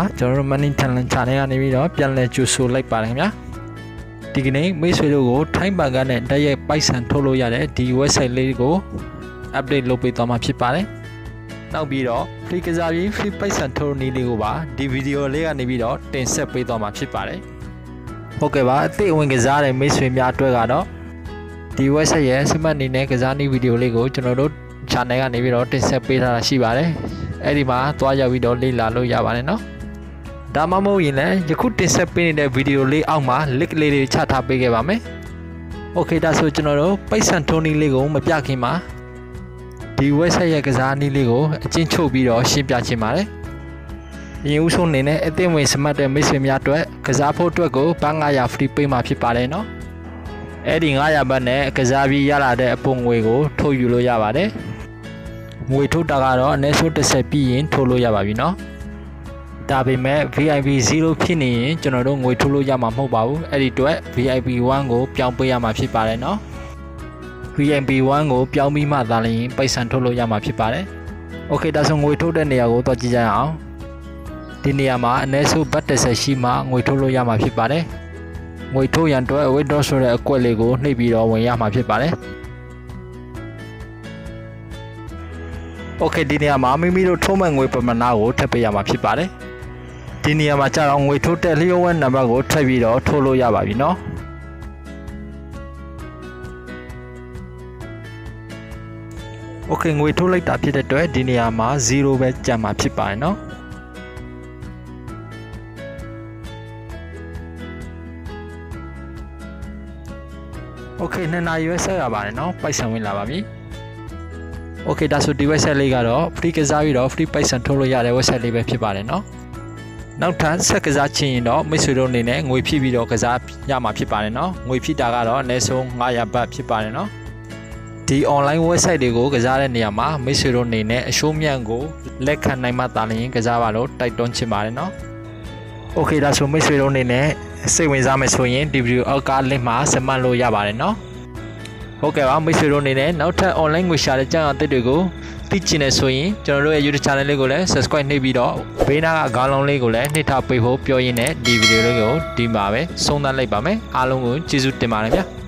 ကျွန်တော်တို့ Money Talent Channel ကနေပြီးတော့ပြန်လည်ကြိုဆိုလိုက်ပါတယ်ခင်ဗျာဒီကနေ့မိတ်ဆွေတို့ကိုထိုင်းဘဏ်ကနဲ့တိုက်ရိုက်ပိုက်ဆံထုတ်လို့ရတဲ့ဒီ website လေးကို update လုပ်ပေးသွားမှာဖြစ်ပါတယ်နောက်ပြီးတော့ free ကစားပြီး free ပိုက်ဆံထုတ်နည်းလေးကိုပါဒီဗီဒီယိုလေးကနေပြီးတော့တင်ဆက်ပေးသွားမှာဖြစ်ပါတယ်ဟုတ်ကဲ့ပါအသိဝင်ကစားတဲ့မိတ်ဆွေများအတွက်ကတော့ဒီ website ရဲ့စမှတ်အနေနဲ့ကစားနည်းဗီဒီယိုလေးကိုကျွန်တော်တို့ channel ကနေပြီးတော့တင်ဆက်ပေးထားတာရှိပါတယ်အဲ့ဒီမှာသွားရောက်ပြီးတော့လေ့လာလို့ရပါတယ်နော်ဒါမှမဟုတ်ရင်လည်းယခုတင်ဆက်ပေးနေတဲ့ဗီဒီယိုလေးအောက်မှာ link လေးတွေချထားပေးခဲ့ပါမယ်โอเคဒါဆိုကျွန်တော်တို့ပိုက်ဆံထုတ်နည်းလေးကိုမပြခင်မှာဒီ website ရဲ့ကစားနည်းလေးကိုအကျဉ်းချုပ်ပြီးတော့ရှင်းပြချင်ပါတယ်အရင်ဦးဆုံးအနေနဲ့အသင်းဝင်စမှတ်တဲ့မိတ်ဆွေများအတွက်ကစားဖို့အတွက်ကိုဘတ်900 free ပေးမှာဖြစ်ပါတယ်နော်အဲ့ဒီ900ဘတ်နဲ့ကစားပြီးရလာတဲ့အပုံငွေကိုထုတ်ယူလို့ရပါတယ်ငွေထုတ်တာကတော့အနည်းဆုံး10ပြီးရင်ထုတ်လို့ရပါပြီနော်ဒါပေမဲ့ VIP 0ဖြစ်နေရင်ကျွန်တော်တို့ငွေထုတ်လို့ရမှာမဟုတ်ပါဘူးအဲ့ဒီအတွက် VIP 1ကိုပြောင်းပေးရမှာဖြစ်ပါတယ်နော် VIP 1ကိုပြောင်းပြီးမှသာလျှင်ပိုက်ဆံထုတ်လို့ရမှာဖြစ်ပါတယ်โอเคဒါဆိုငွေထုတ်တဲ့နေရာကိုတော့ကြည့်ကြရအောင်ဒီနေရာမှာအနည်းဆုံးဘတ်30ရှိမှငွေထုတ်လို့ရမှာဖြစ်ပါတယ်ငွေထုတ်ရန်အတွက် withdraw ဆိုတဲ့အကွက်လေးကိုနှိပ်ပြီးတော့ဝင်ရမှာဖြစ်ပါတယ်โอเคဒီနေရာမှာမိမိတို့ထုတ်မဲ့ငွေပမာဏကိုထပ်ပေးရမှာဖြစ်ပါတယ်ဒီနေရာမှာကြာတော့ငွေထုတ်တဲ့လျှို့ဝှက်နံပါတ်ကိုထပ်ပြီးတော့ထုတ်လို့ရပါပြီနော်โอเคငွေထုတ်လိုက်တာဖြစ်တဲ့အတွက်ဒီနေရာမှာ0ပဲကျန်မှာဖြစ်ပါတယ်နော်โอเค2နာရီပဲဆက်ရပါတယ်နော်ပိုက်ဆံဝင်လာပါပြီโอเคဒါဆိုဒီ website လေးကတော့ free ကစားပြီးတော့ free ပိုက်ဆံထုတ်လို့ရတဲ့ website လေးပဲဖြစ်ပါတယ်နော်နောက်ထပ်ဆက်ကစားချင်ရင်တော့မိတ်ဆွေတို့အနေနဲ့ငွေဖြည့်ပြီးတော့ကစားရမှာဖြစ်ပါတယ်နော်ငွေဖြည့်တာကတော့အနည်းဆုံး900ဘတ်ဖြစ်ပါတယ်နော်ဒီ online website တွေကိုကစားတဲ့နေရာမှာမိတ်ဆွေတို့အနေနဲ့အရှိုးမြတ်ကိုလက်ခံနိုင်မှသာလျှင်ကစားပါလို့တိုက်တွန်းချင်ပါတယ်နော်โอเคဒါဆိုမိတ်ဆွေတို့အနေနဲ့စိတ်ဝင်စားမယ်ဆိုရင်ဒီဗီဒီယိုအောက်က link မှာစမှတ်လို့ရပါတယ်နော်ဟုတ်ကဲ့ပါမိတ်ဆွေတို့အနေနဲ့နောက်ထပ် online ငွေရှာတဲ့ကြောင်းအသစ်တွေကိုသိချင်နေဆိုရင်ကျွန်တော်တို့ရဲ့ YouTube channel လေးကိုလည်း subscribe နှိပ်ပြီးတော့ဘေးနားကခေါင်းလုံးလေးကိုလည်းနှိပ်ထားပေးဖို့ပြောရင်းနဲ့ဒီဗီဒီယိုလေးကိုဒီမှာပဲဆုံးသတ်လိုက်ပါမယ်အားလုံးကိုကျေးဇူးတင်ပါတယ်ဗျာ